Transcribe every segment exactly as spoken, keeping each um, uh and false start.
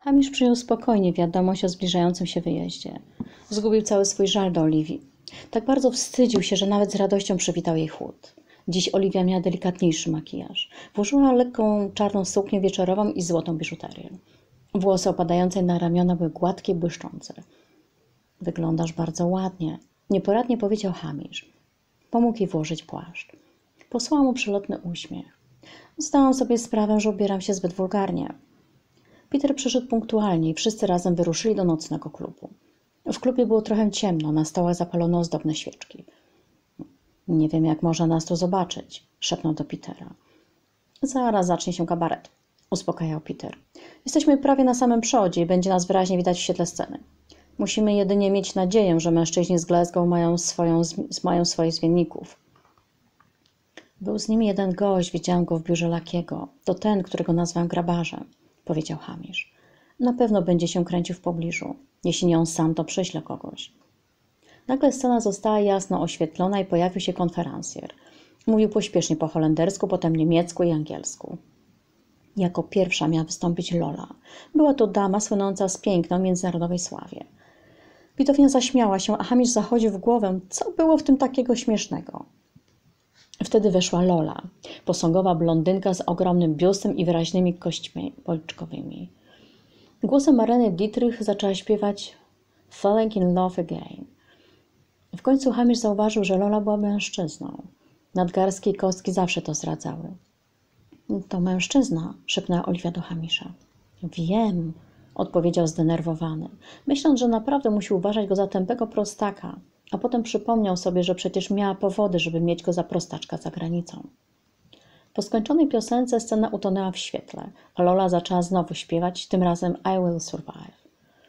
Hamish przyjął spokojnie wiadomość o zbliżającym się wyjeździe. Zgubił cały swój żal do Oliwii. Tak bardzo wstydził się, że nawet z radością przywitał jej chłód. Dziś Oliwia miała delikatniejszy makijaż. Włożyła lekką czarną suknię wieczorową i złotą biżuterię. Włosy opadające na ramiona były gładkie i błyszczące. Wyglądasz bardzo ładnie, nieporadnie powiedział Hamish. Pomógł jej włożyć płaszcz. Posłała mu przelotny uśmiech. Zdałam sobie sprawę, że ubieram się zbyt wulgarnie. Peter przyszedł punktualnie i wszyscy razem wyruszyli do nocnego klubu. W klubie było trochę ciemno, na stołach zapalono ozdobne świeczki. Nie wiem, jak można nas tu zobaczyć, szepnął do Petera. Zaraz zacznie się kabaret, uspokajał Peter. Jesteśmy prawie na samym przodzie i będzie nas wyraźnie widać w świetle sceny. Musimy jedynie mieć nadzieję, że mężczyźni z Glasgow mają, swoją, mają swoich zwolenników. Był z nimi jeden gość, widziałem go w biurze Lakiego. To ten, którego nazwałem grabarzem, powiedział Hamish. Na pewno będzie się kręcił w pobliżu. Jeśli nie on sam, to prześle kogoś. Nagle scena została jasno oświetlona i pojawił się konferencjer. Mówił pośpiesznie po holendersku, potem niemiecku i angielsku. Jako pierwsza miała wystąpić Lola. Była to dama słynąca z piękną międzynarodowej sławie. Widownia zaśmiała się, a Hamish zachodził w głowę, co było w tym takiego śmiesznego. Wtedy weszła Lola, posągowa blondynka z ogromnym biustem i wyraźnymi kośćmi policzkowymi. Głosem Marleny Dietrich zaczęła śpiewać Falling in Love Again. W końcu Hamish zauważył, że Lola była mężczyzną. Nadgarstki i kostki zawsze to zdradzały. To mężczyzna, szepnęła Oliwia do Hamisha. Wiem, odpowiedział zdenerwowany, myśląc, że naprawdę musi uważać go za tępego prostaka, a potem przypomniał sobie, że przecież miała powody, żeby mieć go za prostaczka za granicą. Po skończonej piosence scena utonęła w świetle, a Lola zaczęła znowu śpiewać, tym razem I Will Survive.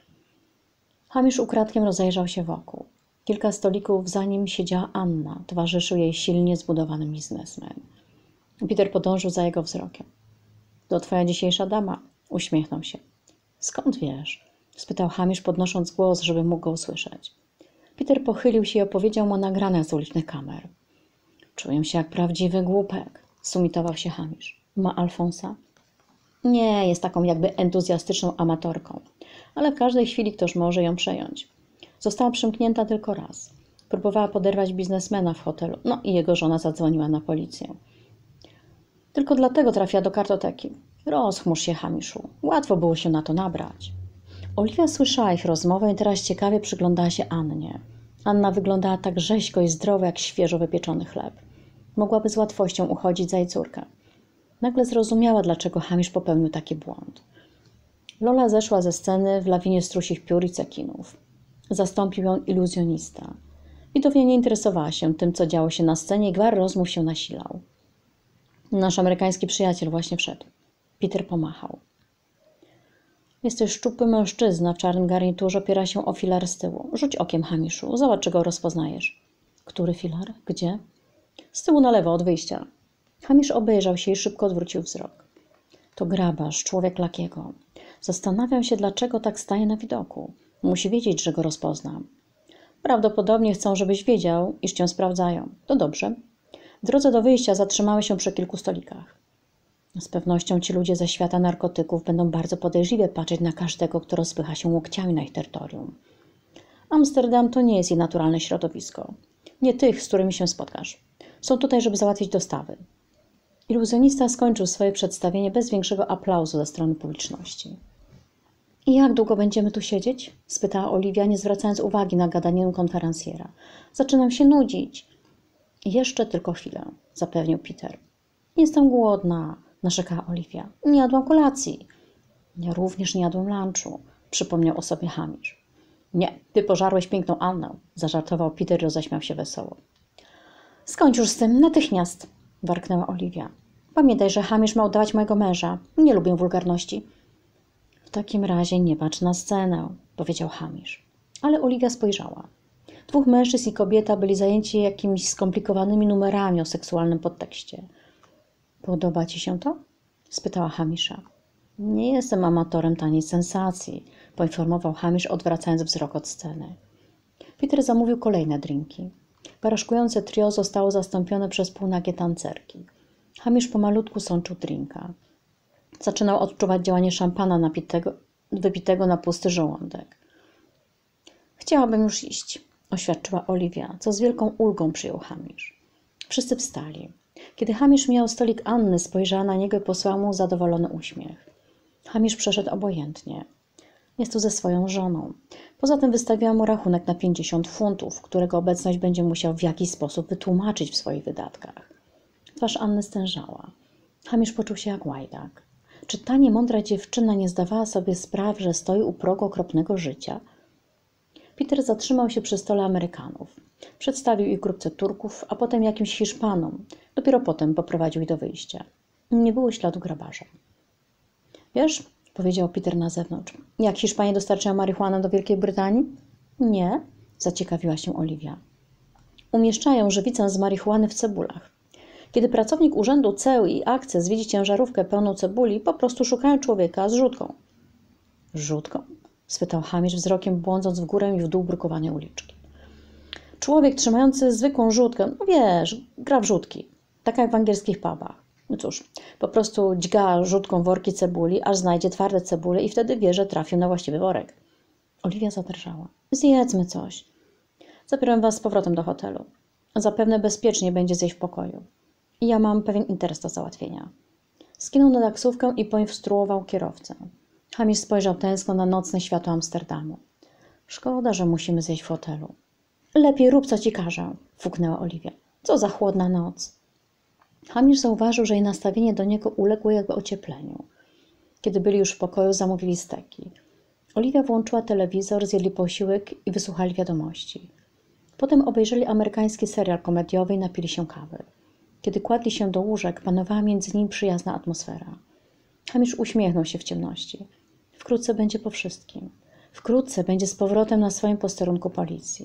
Hamish ukradkiem rozejrzał się wokół. Kilka stolików za nim siedziała Anna, towarzyszył jej silnie zbudowany biznesmen. Peter podążył za jego wzrokiem. To twoja dzisiejsza dama, uśmiechnął się. Skąd wiesz? Spytał Hamish, podnosząc głos, żeby mógł go usłyszeć. Peter pochylił się i opowiedział mu o nagraniach z ulicznych kamer. Czuję się jak prawdziwy głupek, sumitował się Hamish. Ma Alfonsa? Nie, jest taką jakby entuzjastyczną amatorką, ale w każdej chwili ktoś może ją przejąć. Została przymknięta tylko raz. Próbowała poderwać biznesmena w hotelu, no i jego żona zadzwoniła na policję. Tylko dlatego trafiła do kartoteki. Rozchmurz się, Hamiszu. Łatwo było się na to nabrać. Oliwia słyszała ich rozmowę i teraz ciekawie przyglądała się Annie. Anna wyglądała tak rzeźko i zdrowo jak świeżo wypieczony chleb. Mogłaby z łatwością uchodzić za jej córkę. Nagle zrozumiała, dlaczego Hamish popełnił taki błąd. Lola zeszła ze sceny w lawinie strusich piór i cekinów. Zastąpił ją iluzjonista. Widownia nie interesowała się tym, co działo się na scenie i gwar rozmów się nasilał. Nasz amerykański przyjaciel właśnie wszedł. Peter pomachał. Jesteś szczupły mężczyzna w czarnym garniturze, opiera się o filar z tyłu. Rzuć okiem, Hamiszu, zobacz, czy go rozpoznajesz. Który filar? Gdzie? Z tyłu na lewo, od wyjścia. Hamish obejrzał się i szybko odwrócił wzrok. To grabarz, człowiek Lakiego. Zastanawiam się, dlaczego tak staje na widoku. Musi wiedzieć, że go rozpoznam. Prawdopodobnie chcą, żebyś wiedział, iż cię sprawdzają. To dobrze. W drodze do wyjścia zatrzymały się przy kilku stolikach. Z pewnością ci ludzie ze świata narkotyków będą bardzo podejrzliwie patrzeć na każdego, kto rozpycha się łokciami na ich terytorium. Amsterdam to nie jest jej naturalne środowisko. Nie tych, z którymi się spotkasz. Są tutaj, żeby załatwić dostawy. Iluzjonista skończył swoje przedstawienie bez większego aplauzu ze strony publiczności. I jak długo będziemy tu siedzieć? Spytała Oliwia, nie zwracając uwagi na gadaninę konferencjera. Zaczynam się nudzić. Jeszcze tylko chwilę, zapewnił Peter. Jestem głodna, narzekała Oliwia. Nie jadłam kolacji. Ja również nie jadłem lunchu, przypomniał o sobie Hamish. Nie, ty pożarłeś piękną Annę, zażartował Peter i roześmiał się wesoło. Skończ już z tym, natychmiast, warknęła Oliwia. Pamiętaj, że Hamish ma udawać mojego męża. Nie lubię wulgarności. W takim razie nie patrz na scenę, powiedział Hamish. Ale Oliwia spojrzała. Dwóch mężczyzn i kobieta byli zajęci jakimiś skomplikowanymi numerami o seksualnym podtekście. Podoba ci się to? Spytała Hamisha. Nie jestem amatorem taniej sensacji, poinformował Hamish, odwracając wzrok od sceny. Peter zamówił kolejne drinki. Baraszkujące trio zostało zastąpione przez półnagie tancerki. Hamish pomalutku sączył drinka. Zaczynał odczuwać działanie szampana napitego wypitego na pusty żołądek. Chciałabym już iść, oświadczyła Oliwia, co z wielką ulgą przyjął Hamish. Wszyscy wstali. Kiedy Hamish mijał stolik Anny, spojrzała na niego i posłała mu zadowolony uśmiech. Hamish przeszedł obojętnie. Jest tu ze swoją żoną. Poza tym wystawiła mu rachunek na pięćdziesiąt funtów, którego obecność będzie musiał w jakiś sposób wytłumaczyć w swoich wydatkach. Twarz Anny stężała. Hamish poczuł się jak łajdak. Czy ta niemądra dziewczyna nie zdawała sobie sprawy, że stoi u progu okropnego życia? Peter zatrzymał się przy stole Amerykanów. Przedstawił ich grupce Turków, a potem jakimś Hiszpanom. Dopiero potem poprowadził ich do wyjścia. Nie było śladu grabarza. Wiesz, powiedział Peter na zewnątrz, jak Hiszpanie dostarczają marihuanę do Wielkiej Brytanii? Nie, zaciekawiła się Oliwia. Umieszczają żywicę z marihuany w cebulach. Kiedy pracownik urzędu ceł i akces widzi ciężarówkę pełną cebuli, po prostu szukają człowieka z rzutką. Rzutką? Spytał Hamish wzrokiem, błądząc w górę i w dół brukowanej uliczki. Człowiek trzymający zwykłą rzutkę, no wiesz, gra w rzutki, tak jak w angielskich pubach. No cóż, po prostu dźga rzutką worki cebuli, aż znajdzie twarde cebule i wtedy wie, że trafił na właściwy worek. Oliwia zadrżała. Zjedzmy coś. Zabieram was z powrotem do hotelu. Zapewne bezpiecznie będzie zjeść w pokoju. I ja mam pewien interes do załatwienia. Skinął na taksówkę i poinstruował kierowcę. Hamish spojrzał tęskno na nocne światło Amsterdamu. Szkoda, że musimy zjeść w hotelu. Lepiej rób, co ci każę, fuknęła Oliwia. Co za chłodna noc. Hamish zauważył, że jej nastawienie do niego uległo jakby ociepleniu. Kiedy byli już w pokoju, zamówili steki. Oliwia włączyła telewizor, zjedli posiłek i wysłuchali wiadomości. Potem obejrzeli amerykański serial komediowy i napili się kawy. Kiedy kładli się do łóżek, panowała między nimi przyjazna atmosfera. Hamish uśmiechnął się w ciemności. Wkrótce będzie po wszystkim. Wkrótce będzie z powrotem na swoim posterunku policji.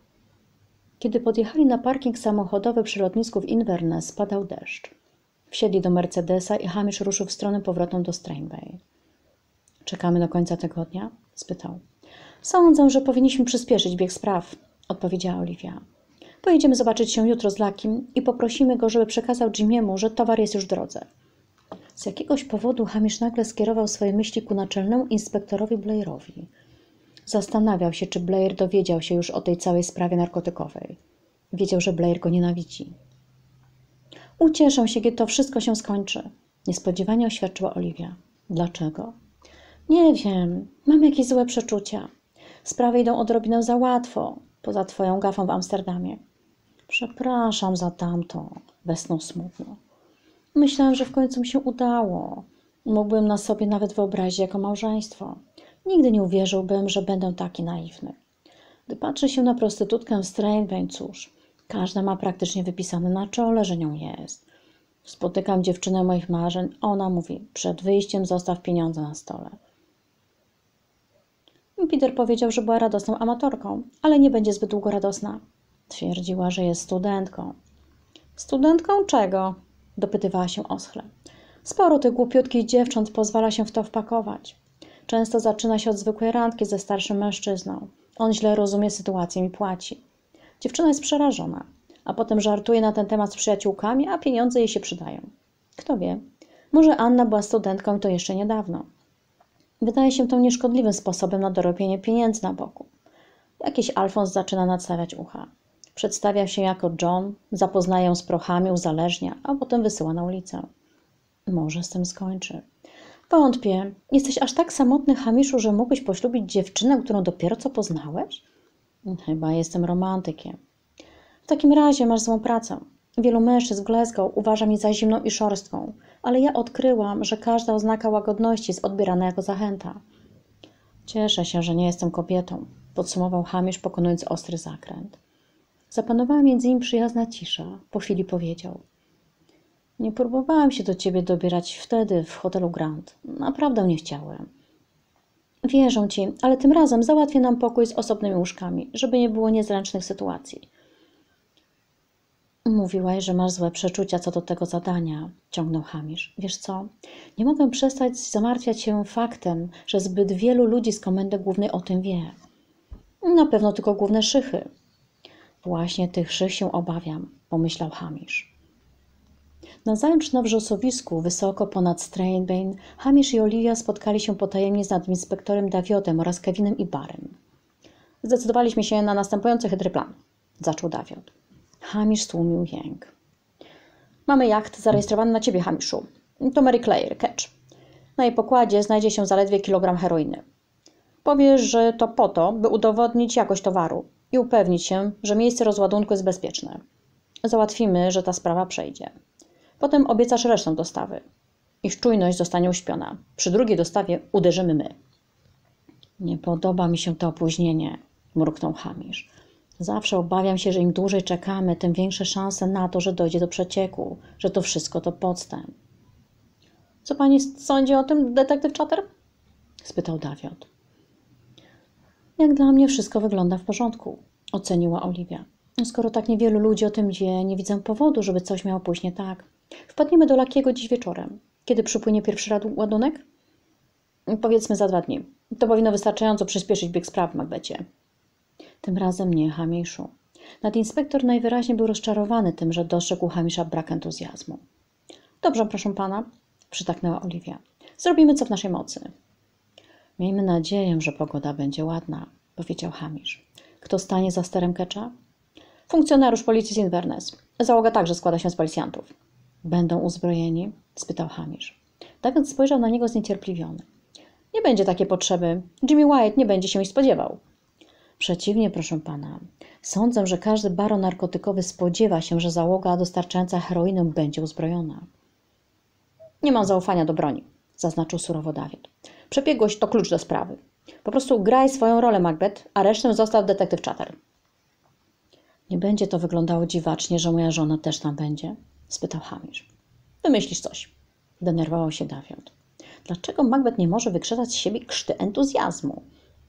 Kiedy podjechali na parking samochodowy przy lotnisku w Inverness, spadał deszcz. Wsiedli do Mercedesa i Hamish ruszył w stronę powrotną do Strand-Bay. Czekamy do końca tygodnia? Spytał. Sądzę, że powinniśmy przyspieszyć bieg spraw, odpowiedziała Oliwia. Pojedziemy zobaczyć się jutro z Lakim i poprosimy go, żeby przekazał Jimiemu, że towar jest już w drodze. Z jakiegoś powodu Hamish nagle skierował swoje myśli ku naczelnemu inspektorowi Blairowi. Zastanawiał się, czy Blair dowiedział się już o tej całej sprawie narkotykowej. Wiedział, że Blair go nienawidzi. Ucieszę się, kiedy to wszystko się skończy, niespodziewanie oświadczyła Oliwia. Dlaczego? Nie wiem, mam jakieś złe przeczucia. Sprawy idą odrobinę za łatwo, poza twoją gafą w Amsterdamie. Przepraszam za tamto, westchnął smutno. Myślałem, że w końcu mi się udało. Mógłbym na sobie nawet wyobrazić jako małżeństwo. Nigdy nie uwierzyłbym, że będę taki naiwny. Gdy patrzy się na prostytutkę w Strand-Bay, cóż, każda ma praktycznie wypisane na czole, że nią jest. Spotykam dziewczynę moich marzeń, a ona mówi, przed wyjściem zostaw pieniądze na stole. Peter powiedział, że była radosną amatorką, ale nie będzie zbyt długo radosna. Twierdziła, że jest studentką. Studentką czego? Dopytywała się oschle. Sporo tych głupiutkich dziewcząt pozwala się w to wpakować. Często zaczyna się od zwykłej randki ze starszym mężczyzną. On źle rozumie sytuację i płaci. Dziewczyna jest przerażona, a potem żartuje na ten temat z przyjaciółkami, a pieniądze jej się przydają. Kto wie, może Anna była studentką i to jeszcze niedawno. Wydaje się to nieszkodliwym sposobem na dorobienie pieniędzy na boku. Jakiś Alfons zaczyna nadstawiać ucha. Przedstawia się jako John, zapoznaje ją z prochami, uzależnia, a potem wysyła na ulicę. Może z tym skończy. Wątpię. Jesteś aż tak samotny, Hamiszu, że mógłbyś poślubić dziewczynę, którą dopiero co poznałeś? Chyba jestem romantykiem. W takim razie masz złą pracę. Wielu mężczyzn w Glasgow uważa mnie za zimną i szorstką, ale ja odkryłam, że każda oznaka łagodności jest odbierana jako zachęta. Cieszę się, że nie jestem kobietą, podsumował Hamish, pokonując ostry zakręt. Zapanowała między nim przyjazna cisza. Po chwili powiedział. Nie próbowałam się do ciebie dobierać wtedy w hotelu Grand. Naprawdę nie chciałem. Wierzę ci, ale tym razem załatwię nam pokój z osobnymi łóżkami, żeby nie było niezręcznych sytuacji. Mówiłaś, że masz złe przeczucia co do tego zadania, ciągnął Hamish. Wiesz co, nie mogę przestać zamartwiać się faktem, że zbyt wielu ludzi z komendy głównej o tym wie. Na pewno tylko główne szychy. Właśnie tych szych się obawiam, pomyślał Hamish. Nazajutrz na wrzosowisku, wysoko ponad Strandbane, Hamish i Olivia spotkali się potajemnie z nadinspektorem Daviotem oraz Kevinem i Barrem. Zdecydowaliśmy się na następujący chytry plan, zaczął Daviot. Hamish stłumił jęk. Mamy jacht zarejestrowany na ciebie, Hamiszu. To Mary Claire, Ketch. Na jej pokładzie znajdzie się zaledwie kilogram heroiny. Powiesz, że to po to, by udowodnić jakość towaru i upewnić się, że miejsce rozładunku jest bezpieczne. Załatwimy, że ta sprawa przejdzie. Potem obiecasz resztę dostawy. Ich czujność zostanie uśpiona. Przy drugiej dostawie uderzymy my. Nie podoba mi się to opóźnienie, mruknął Hamish. Zawsze obawiam się, że im dłużej czekamy, tym większe szanse na to, że dojdzie do przecieku, że to wszystko to podstęp. Co pani sądzi o tym, detektyw Chater? Spytał Daviot. Jak dla mnie wszystko wygląda w porządku, oceniła Olivia. Skoro tak niewielu ludzi o tym wie, nie widzę powodu, żeby coś miało pójść nie tak. Wpadniemy do Luckiego dziś wieczorem. Kiedy przypłynie pierwszy ładunek? Powiedzmy za dwa dni. To powinno wystarczająco przyspieszyć bieg spraw w Macbethie. Tym razem nie, Hamiszu. Nadinspektor najwyraźniej był rozczarowany tym, że dostrzegł Hamisza brak entuzjazmu. Dobrze, proszę pana, przytaknęła Olivia. Zrobimy co w naszej mocy. Miejmy nadzieję, że pogoda będzie ładna, powiedział Hamish. Kto stanie za sterem Ketcha? Funkcjonariusz policji z Inverness. Załoga także składa się z policjantów. Będą uzbrojeni? Spytał Hamish. David spojrzał na niego zniecierpliwiony. Nie będzie takiej potrzeby. Jimmy White nie będzie się ich spodziewał. Przeciwnie, proszę pana. Sądzę, że każdy baron narkotykowy spodziewa się, że załoga dostarczająca heroinę będzie uzbrojona. Nie mam zaufania do broni, zaznaczył surowo David. Przebiegłość to klucz do sprawy. Po prostu graj swoją rolę, Macbeth, a resztę zostaw detektyw Chater. Nie będzie to wyglądało dziwacznie, że moja żona też tam będzie? Spytał Hamish. Wymyślisz coś. Denerwował się Daviot. Dlaczego Macbeth nie może wykrzesać z siebie krzty entuzjazmu?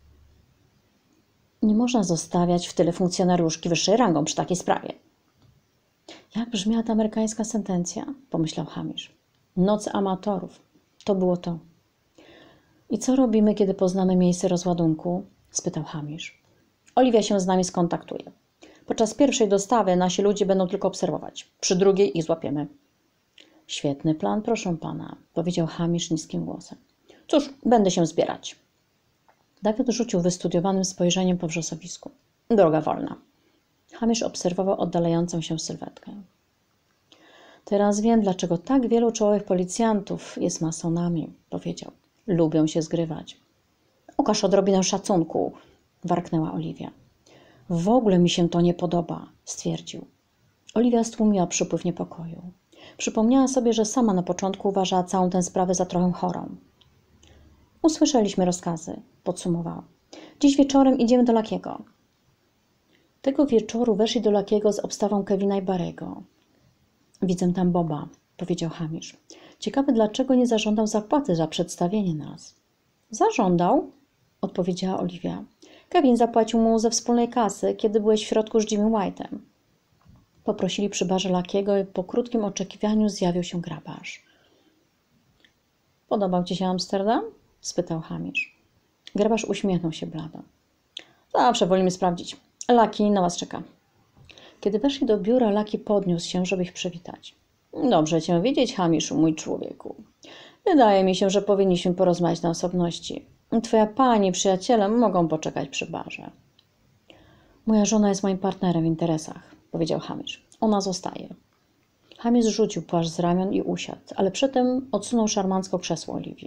Nie można zostawiać w tyle funkcjonariuszki wyższej rangą przy takiej sprawie. Jak brzmiała ta amerykańska sentencja? Pomyślał Hamish. Noc amatorów. To było to. I co robimy, kiedy poznamy miejsce rozładunku? Spytał Hamish. Olivia się z nami skontaktuje. Podczas pierwszej dostawy nasi ludzie będą tylko obserwować. Przy drugiej ich złapiemy. Świetny plan, proszę pana, powiedział Hamish niskim głosem. Cóż, będę się zbierać. David rzucił wystudiowanym spojrzeniem po wrzosowisku. Droga wolna. Hamish obserwował oddalającą się sylwetkę. Teraz wiem, dlaczego tak wielu czołowych policjantów jest masonami, powiedział. Lubią się zgrywać. Okaż odrobinę szacunku, warknęła Olivia. W ogóle mi się to nie podoba, stwierdził. Olivia stłumiła przypływ niepokoju. Przypomniała sobie, że sama na początku uważała całą tę sprawę za trochę chorą. Usłyszeliśmy rozkazy, podsumowała. Dziś wieczorem idziemy do Luckiego. Tego wieczoru weszli do Luckiego z obstawą Kevina i Barrego. Widzę tam Boba, powiedział Hamish. Ciekawe, dlaczego nie zażądał zapłaty za przedstawienie nas. Zażądał, odpowiedziała Olivia. Kevin zapłacił mu ze wspólnej kasy, kiedy byłeś w środku z Jimmy White'em. Poprosili przy barze Luckiego i po krótkim oczekiwaniu zjawił się grabarz. Podobał ci się Amsterdam? Spytał Hamish. Grabarz uśmiechnął się blado. Zawsze wolimy sprawdzić. Lucky na was czeka. Kiedy weszli do biura, Lucky podniósł się, żeby ich przywitać. Dobrze cię widzieć, Hamiszu, mój człowieku. Wydaje mi się, że powinniśmy porozmawiać na osobności. Twoja pani i przyjaciele mogą poczekać przy barze. Moja żona jest moim partnerem w interesach, powiedział Hamish. Ona zostaje. Hamish rzucił płaszcz z ramion i usiadł, ale przedtem odsunął szarmancko krzesło Oliwii.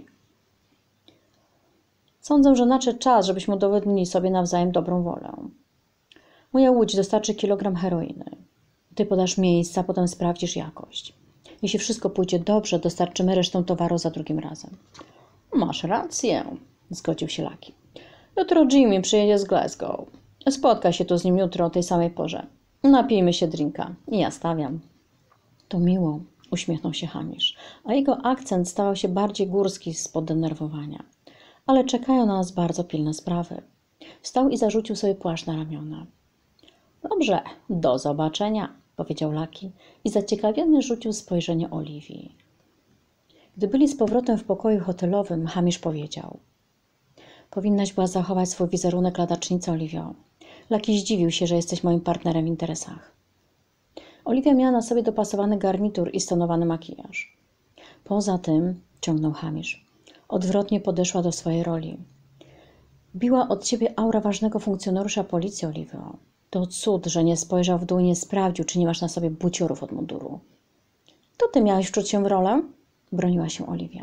Sądzę, że nadszedł czas, żebyśmy udowodnili sobie nawzajem dobrą wolę. Moja łódź dostarczy kilogram heroiny. Ty podasz miejsce, a potem sprawdzisz jakość. Jeśli wszystko pójdzie dobrze, dostarczymy resztę towaru za drugim razem. Masz rację, zgodził się Lucky. Jutro Jimmy przyjedzie z Glasgow. Spotkaj się tu z nim jutro o tej samej porze. Napijmy się drinka. I ja stawiam. To miło, uśmiechnął się Hamish, a jego akcent stawał się bardziej górski z poddenerwowania. Ale czekają na nas bardzo pilne sprawy. Wstał i zarzucił sobie płaszcz na ramiona. Dobrze, do zobaczenia, powiedział Lucky i zaciekawiony rzucił spojrzenie Oliwii. Gdy byli z powrotem w pokoju hotelowym, Hamish powiedział. Powinnaś była zachować swój wizerunek ladacznicy, Oliwio. Lucky zdziwił się, że jesteś moim partnerem w interesach. Oliwia miała na sobie dopasowany garnitur i stonowany makijaż. Poza tym, ciągnął Hamish, odwrotnie podeszła do swojej roli. Biła od ciebie aura ważnego funkcjonariusza policji, Oliwio. To cud, że nie spojrzał w dół i nie sprawdził, czy nie masz na sobie buciorów od munduru. To ty miałeś wczuć się w rolę? Broniła się Oliwia.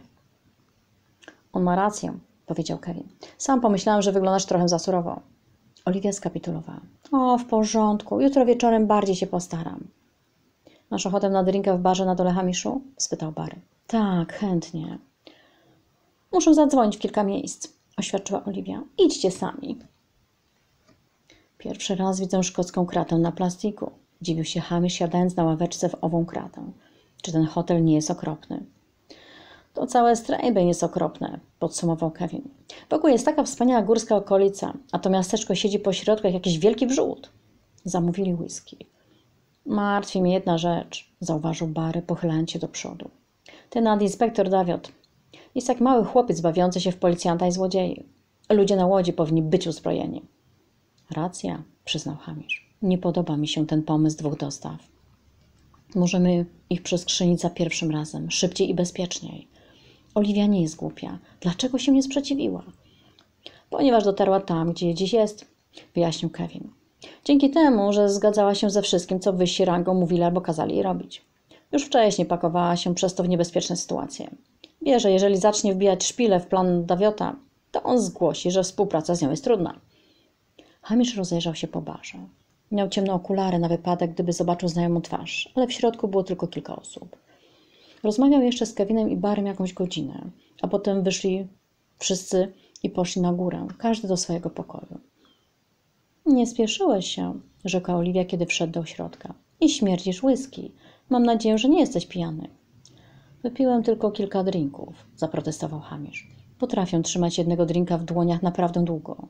On ma rację, powiedział Kevin. Sam pomyślałam, że wyglądasz trochę za surowo. Oliwia skapitulowała. O, w porządku. Jutro wieczorem bardziej się postaram. Masz ochotę na drinka w barze na dole, Hamiszu? Spytał Barry. Tak, chętnie. Muszę zadzwonić w kilka miejsc, oświadczyła Oliwia. Idźcie sami. Pierwszy raz widzę szkocką kratę na plastiku. Dziwił się Hamish, siadając na ławeczce w ową kratę. Czy ten hotel nie jest okropny? To całe Strathspey jest okropne, podsumował Kevin. Wokół jest taka wspaniała górska okolica, a to miasteczko siedzi po środku jak jakiś wielki wrzód. Zamówili whisky. Martwi mnie jedna rzecz, zauważył Barry, pochylając się do przodu. Ten nadinspektor Daviot jest jak mały chłopiec bawiący się w policjanta i złodziei. Ludzie na łodzi powinni być uzbrojeni. Racja, przyznał Hamish. Nie podoba mi się ten pomysł dwóch dostaw. Możemy ich przeskrzynić za pierwszym razem, szybciej i bezpieczniej. Oliwia nie jest głupia. Dlaczego się nie sprzeciwiła? Ponieważ dotarła tam, gdzie dziś jest, wyjaśnił Kevin. Dzięki temu, że zgadzała się ze wszystkim, co wyżsi rangą mówili albo kazali jej robić. Już wcześniej pakowała się przez to w niebezpieczne sytuacje. Wie, że jeżeli zacznie wbijać szpile w plan Daviota, to on zgłosi, że współpraca z nią jest trudna. Hamish rozejrzał się po barze. Miał ciemne okulary na wypadek, gdyby zobaczył znajomą twarz, ale w środku było tylko kilka osób. Rozmawiał jeszcze z Kevinem i Barrym jakąś godzinę, a potem wyszli wszyscy i poszli na górę, każdy do swojego pokoju. Nie spieszyłeś się, rzekła Oliwia, kiedy wszedł do środka. I śmierdzisz whisky. Mam nadzieję, że nie jesteś pijany. Wypiłem tylko kilka drinków, zaprotestował Hamish. Potrafię trzymać jednego drinka w dłoniach naprawdę długo.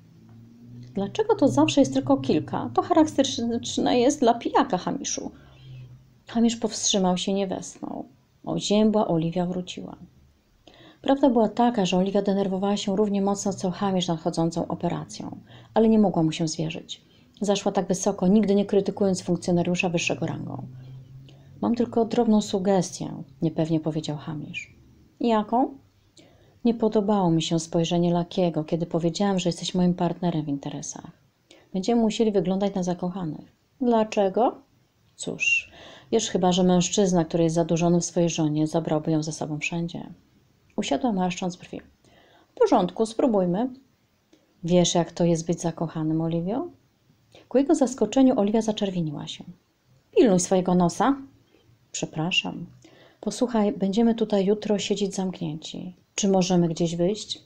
Dlaczego to zawsze jest tylko kilka? To charakterystyczne jest dla pijaka, Hamiszu. Hamish powstrzymał się, nie westchnął. Oziębła Oliwia wróciła. Prawda była taka, że Oliwia denerwowała się równie mocno co Hamish nadchodzącą operacją, ale nie mogła mu się zwierzyć. Zaszła tak wysoko, nigdy nie krytykując funkcjonariusza wyższego rangą. Mam tylko drobną sugestię, niepewnie powiedział Hamish. Jaką? Nie podobało mi się spojrzenie Lakiego, kiedy powiedziałem, że jesteś moim partnerem w interesach. Będziemy musieli wyglądać na zakochanych. Dlaczego? Cóż, wiesz chyba, że mężczyzna, który jest zadłużony w swojej żonie, zabrałby ją ze sobą wszędzie. Usiadła, marszcząc brwi. W porządku, spróbujmy. Wiesz, jak to jest być zakochanym, Oliwio? Ku jego zaskoczeniu Oliwia zaczerwieniła się. Pilnuj swojego nosa. Przepraszam. Posłuchaj, będziemy tutaj jutro siedzieć zamknięci. Czy możemy gdzieś wyjść?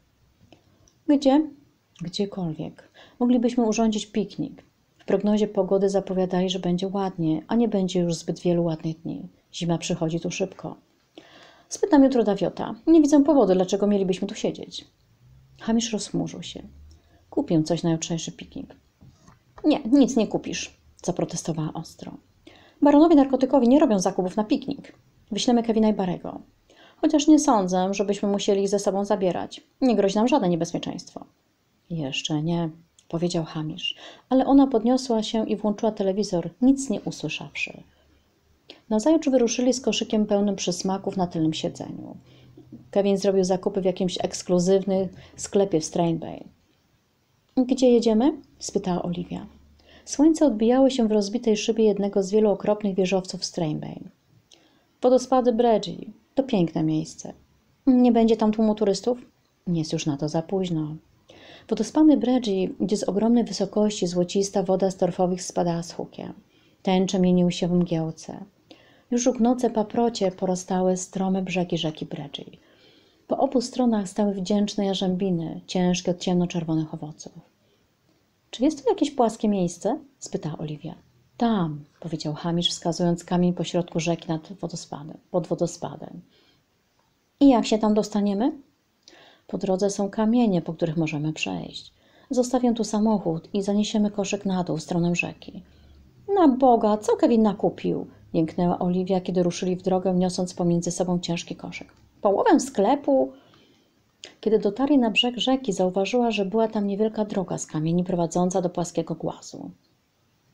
Gdzie? Gdziekolwiek. Moglibyśmy urządzić piknik. W prognozie pogody zapowiadali, że będzie ładnie, a nie będzie już zbyt wielu ładnych dni. Zima przychodzi tu szybko. Spytam jutro Daviota. Nie widzę powodu, dlaczego mielibyśmy tu siedzieć. Hamish rozchmurzył się. Kupię coś na jutrzejszy piknik. Nie, nic nie kupisz, zaprotestowała ostro. Baronowie narkotykowi nie robią zakupów na piknik. Wyślemy Kevina i Barego. Chociaż nie sądzę, żebyśmy musieli ich ze sobą zabierać. Nie grozi nam żadne niebezpieczeństwo. Jeszcze nie, powiedział Hamish, ale ona podniosła się i włączyła telewizor, nic nie usłyszawszy. Nazajutrz wyruszyli z koszykiem pełnym przysmaków na tylnym siedzeniu. Kevin zrobił zakupy w jakimś ekskluzywnym sklepie w Strathspey. Gdzie jedziemy? Spytała Oliwia. Słońce odbijało się w rozbitej szybie jednego z wielu okropnych wieżowców w Strathspey. Wodospady Bredgie. To piękne miejsce. Nie będzie tam tłumu turystów? Nie jest już na to za późno. Wodospady Bredgie, gdzie z ogromnej wysokości złocista woda z torfowych spadała z hukiem. Tęcze mieniły się w mgiełce. Już u knoce paprocie porostały strome brzegi rzeki Bredgie. Po obu stronach stały wdzięczne jarzębiny, ciężkie od ciemnoczerwonych owoców. Czy jest tu jakieś płaskie miejsce? Spytała Oliwia. Tam, powiedział Hamish, wskazując kamień pośrodku rzeki nad wodospadem, pod wodospadem. I jak się tam dostaniemy? Po drodze są kamienie, po których możemy przejść. Zostawię tu samochód i zaniesiemy koszyk na dół w stronę rzeki. Na Boga, co Kevin nakupił? Jęknęła Oliwia, kiedy ruszyli w drogę, niosąc pomiędzy sobą ciężki koszyk. Połowę sklepu? Kiedy dotarli na brzeg rzeki, zauważyła, że była tam niewielka droga z kamieni prowadząca do płaskiego głazu.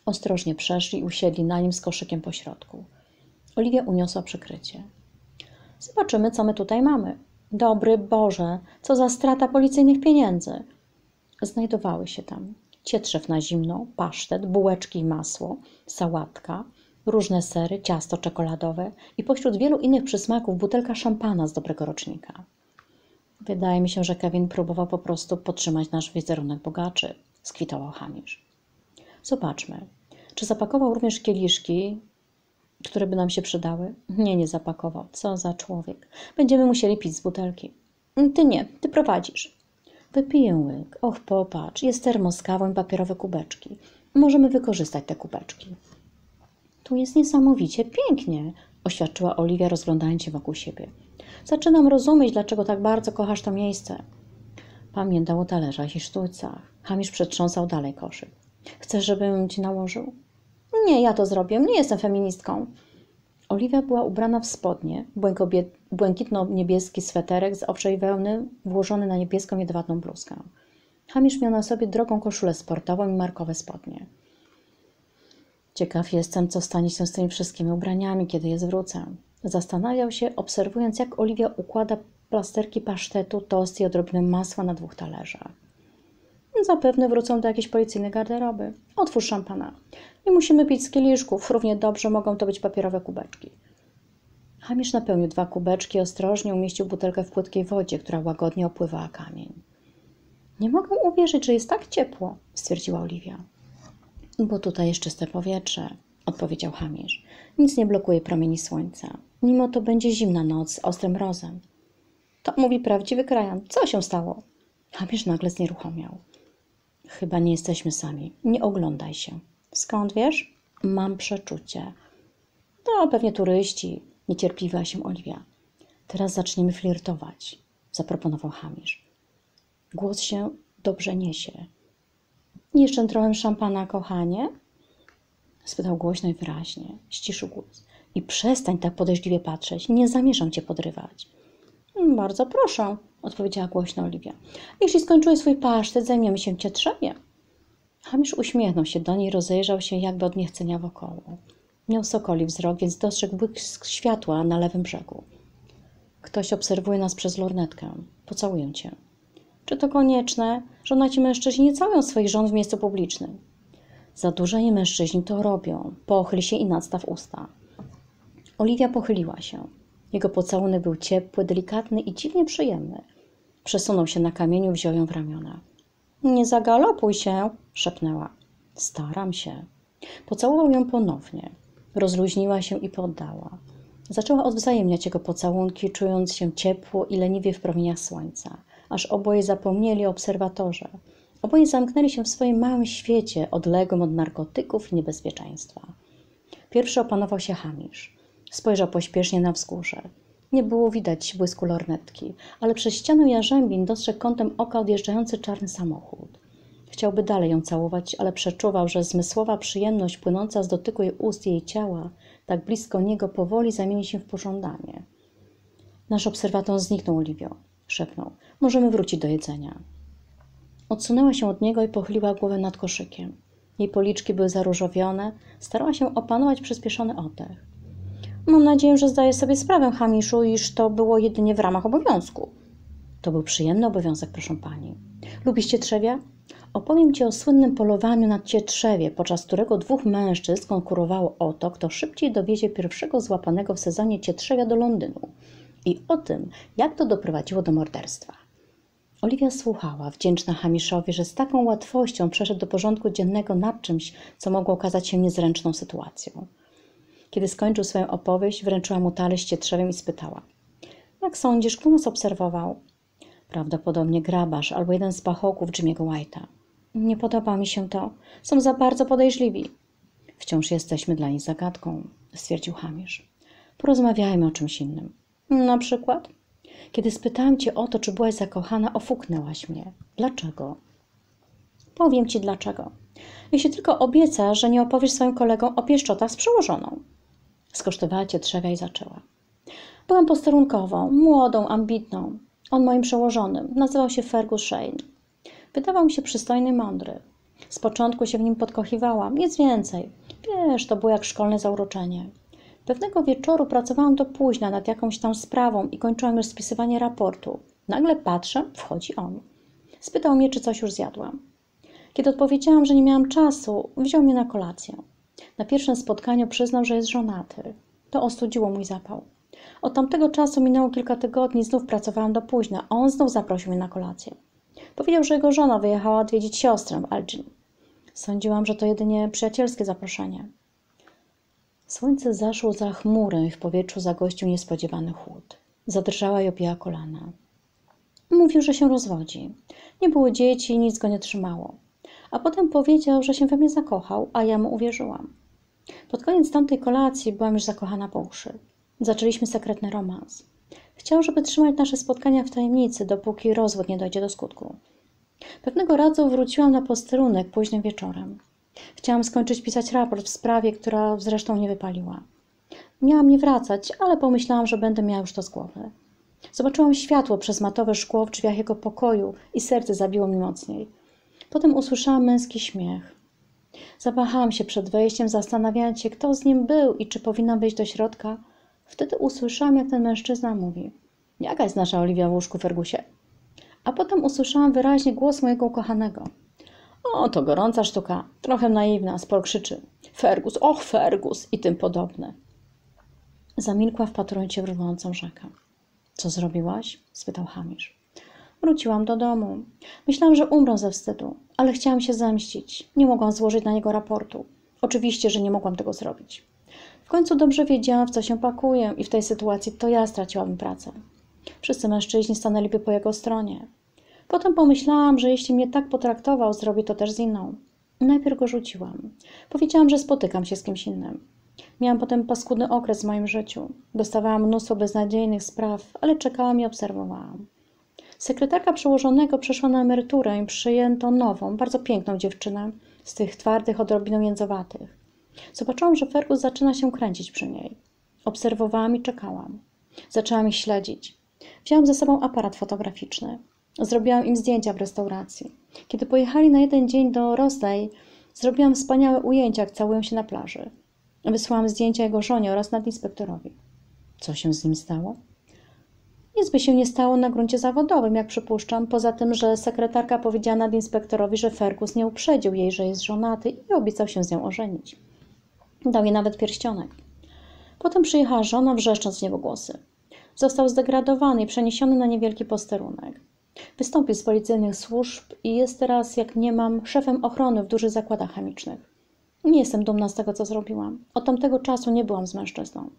Ostrożnie przeszli i usiedli na nim z koszykiem po środku. Oliwia uniosła przykrycie. Zobaczymy, co my tutaj mamy. Dobry Boże, co za strata policyjnych pieniędzy. Znajdowały się tam cietrzew na zimno, pasztet, bułeczki i masło, sałatka, różne sery, ciasto czekoladowe i pośród wielu innych przysmaków butelka szampana z dobrego rocznika. Wydaje mi się, że Kevin próbował po prostu podtrzymać nasz wizerunek bogaczy, skwitował Hamish. Zobaczmy, czy zapakował również kieliszki, które by nam się przydały? Nie, nie zapakował. Co za człowiek. Będziemy musieli pić z butelki. Ty nie, ty prowadzisz. Wypiję łyk. Och, popatrz, jest termos z kawą i papierowe kubeczki. Możemy wykorzystać te kubeczki. Tu jest niesamowicie pięknie, oświadczyła Oliwia, rozglądając się wokół siebie. Zaczynam rozumieć, dlaczego tak bardzo kochasz to miejsce. Pamiętał o talerzach i sztućcach. Hamish przetrząsał dalej koszyk. Chcesz, żebym ci nałożył? Nie, ja to zrobię. Nie jestem feministką. Oliwia była ubrana w spodnie, błękitno-niebieski sweterek z owczej wełny włożony na niebieską jedwabną bluzkę. Hamish miał na sobie drogą koszulę sportową i markowe spodnie. Ciekaw jestem, co stanie się z tymi wszystkimi ubraniami, kiedy je zwrócę. Zastanawiał się, obserwując, jak Oliwia układa plasterki pasztetu, tost i odrobinę masła na dwóch talerzach. Zapewne wrócą do jakiejś policyjnej garderoby. Otwórz szampana. Nie musimy pić z kieliszków. Równie dobrze mogą to być papierowe kubeczki. Hamish napełnił dwa kubeczki i ostrożnie umieścił butelkę w płytkiej wodzie, która łagodnie opływała kamień. Nie mogę uwierzyć, że jest tak ciepło, stwierdziła Oliwia. Bo tutaj jest czyste powietrze, odpowiedział Hamish. Nic nie blokuje promieni słońca. Mimo to będzie zimna noc z ostrym mrozem. To mówi prawdziwy krajan. Co się stało? Hamish nagle znieruchomiał. Chyba nie jesteśmy sami. Nie oglądaj się. Skąd wiesz? Mam przeczucie. To pewnie turyści. Niecierpliwiła się Oliwia. Teraz zaczniemy flirtować, zaproponował Hamish. Głos się dobrze niesie. Jeszcze trochę szampana, kochanie? Spytał głośno i wyraźnie. Ściszył głos. I przestań tak podejrzliwie patrzeć. Nie zamierzam cię podrywać. Bardzo proszę, odpowiedziała głośno Oliwia. Jeśli skończyłeś swój pasztet, zajmiemy się cietrzewiem. Hamish uśmiechnął się do niej i rozejrzał się jakby od niechcenia wokoło. Miał sokoli wzrok, więc dostrzegł błysk światła na lewym brzegu. Ktoś obserwuje nas przez lornetkę. Pocałuję cię. Czy to konieczne? Żonaci mężczyźni nie całują swoich żon w miejscu publicznym. Zadłużeni mężczyźni to robią. Pochyl się i nadstaw usta. Oliwia pochyliła się. Jego pocałunek był ciepły, delikatny i dziwnie przyjemny. Przesunął się na kamieniu, wziął ją w ramiona. Nie zagalopuj się, szepnęła. Staram się. Pocałował ją ponownie. Rozluźniła się i poddała. Zaczęła odwzajemniać jego pocałunki, czując się ciepło i leniwie w promieniach słońca, aż oboje zapomnieli o obserwatorze. Oboje zamknęli się w swoim małym świecie, odległym od narkotyków i niebezpieczeństwa. Pierwszy opanował się Hamish. Spojrzał pośpiesznie na wzgórze. Nie było widać błysku lornetki, ale przez ścianę jarzębin dostrzegł kątem oka odjeżdżający czarny samochód. Chciałby dalej ją całować, ale przeczuwał, że zmysłowa przyjemność płynąca z dotyku jej ust i jej ciała, tak blisko niego, powoli zamieni się w pożądanie. Nasz obserwator zniknął, Oliwio, szepnął. Możemy wrócić do jedzenia. Odsunęła się od niego i pochyliła głowę nad koszykiem. Jej policzki były zaróżowione, starała się opanować przyspieszony oddech. Mam nadzieję, że zdajesz sobie sprawę, Hamiszu, iż to było jedynie w ramach obowiązku. To był przyjemny obowiązek, proszę pani. Lubisz cietrzewia? Opowiem ci o słynnym polowaniu na cietrzewie, podczas którego dwóch mężczyzn konkurowało o to, kto szybciej dowiezie pierwszego złapanego w sezonie cietrzewia do Londynu. I o tym, jak to doprowadziło do morderstwa. Oliwia słuchała, wdzięczna Hamiszowi, że z taką łatwością przeszedł do porządku dziennego nad czymś, co mogło okazać się niezręczną sytuacją. Kiedy skończył swoją opowieść, wręczyła mu talerz z cietrzewiem i spytała. Jak sądzisz, kto nas obserwował? Prawdopodobnie grabarz albo jeden z pachołków Jimmy'ego White'a. Nie podoba mi się to. Są za bardzo podejrzliwi. Wciąż jesteśmy dla nich zagadką, stwierdził Hamish. Porozmawiajmy o czymś innym. Na przykład? Kiedy spytałem cię o to, czy byłaś zakochana, ofuknęłaś mnie. Dlaczego? Powiem ci dlaczego. Jeśli tylko obiecasz, że nie opowiesz swoim kolegom o pieszczotach z przełożoną. Skosztowała cietrzewia i zaczęła. Byłam posterunkową, młodą, ambitną. On moim przełożonym. Nazywał się Fergus Shane. Wydawał mi się przystojny i mądry. Z początku się w nim podkochiwałam, nic więcej. Wiesz, to było jak szkolne zauroczenie. Pewnego wieczoru pracowałam do późna nad jakąś tam sprawą i kończyłam już spisywanie raportu. Nagle patrzę, wchodzi on. Spytał mnie, czy coś już zjadłam. Kiedy odpowiedziałam, że nie miałam czasu, wziął mnie na kolację. Na pierwszym spotkaniu przyznał, że jest żonaty. To ostudziło mój zapał. Od tamtego czasu minęło kilka tygodni, znów pracowałam do późna, a on znów zaprosił mnie na kolację. Powiedział, że jego żona wyjechała odwiedzić siostrę w Elgin. Sądziłam, że to jedynie przyjacielskie zaproszenie. Słońce zaszło za chmurę i w powietrzu zagościł niespodziewany chłód. Zadrżała i objęła kolana. Mówił, że się rozwodzi. Nie było dzieci i nic go nie trzymało. A potem powiedział, że się we mnie zakochał, a ja mu uwierzyłam. Pod koniec tamtej kolacji byłam już zakochana po uszy. Zaczęliśmy sekretny romans. Chciał, żeby trzymać nasze spotkania w tajemnicy, dopóki rozwód nie dojdzie do skutku. Pewnego razu wróciłam na posterunek późnym wieczorem. Chciałam skończyć pisać raport w sprawie, która zresztą nie wypaliła. Miałam nie wracać, ale pomyślałam, że będę miała już to z głowy. Zobaczyłam światło przez matowe szkło w drzwiach jego pokoju i serce zabiło mi mocniej. Potem usłyszałam męski śmiech. Zawahałam się przed wejściem, zastanawiając się, kto z nim był i czy powinnam wejść do środka. Wtedy usłyszałam, jak ten mężczyzna mówi: jaka jest nasza Oliwia w łóżku, Fergusie? A potem usłyszałam wyraźnie głos mojego ukochanego. O, to gorąca sztuka, trochę naiwna, sporo krzyczy. Fergus, och Fergus i tym podobne. Zamilkła, wpatrując się w rwącą rzekę. Co zrobiłaś? Spytał Hamish. Wróciłam do domu. Myślałam, że umrę ze wstydu, ale chciałam się zemścić. Nie mogłam złożyć na niego raportu. Oczywiście, że nie mogłam tego zrobić. W końcu dobrze wiedziałam, w co się pakuję i w tej sytuacji to ja straciłabym pracę. Wszyscy mężczyźni stanęliby po jego stronie. Potem pomyślałam, że jeśli mnie tak potraktował, zrobi to też z inną. Najpierw go rzuciłam. Powiedziałam, że spotykam się z kimś innym. Miałam potem paskudny okres w moim życiu. Dostawałam mnóstwo beznadziejnych spraw, ale czekałam i obserwowałam. Sekretarka przełożonego przeszła na emeryturę i przyjęto nową, bardzo piękną dziewczynę z tych twardych, odrobiną jędzowatych. Zobaczyłam, że Fergus zaczyna się kręcić przy niej. Obserwowałam i czekałam. Zaczęłam ich śledzić. Wzięłam ze sobą aparat fotograficzny. Zrobiłam im zdjęcia w restauracji. Kiedy pojechali na jeden dzień do Rosley, zrobiłam wspaniałe ujęcia, jak całują się na plaży. Wysłałam zdjęcia jego żonie oraz nadinspektorowi. Co się z nim stało? Nic by się nie stało na gruncie zawodowym, jak przypuszczam, poza tym, że sekretarka powiedziała nadinspektorowi, że Fergus nie uprzedził jej, że jest żonaty i obiecał się z nią ożenić. Dał jej nawet pierścionek. Potem przyjechała żona, wrzeszcząc w niebogłosy. Został zdegradowany i przeniesiony na niewielki posterunek. Wystąpił z policyjnych służb i jest teraz, jak mniemam, szefem ochrony w dużych zakładach chemicznych. Nie jestem dumna z tego, co zrobiłam. Od tamtego czasu nie byłam z mężczyzną.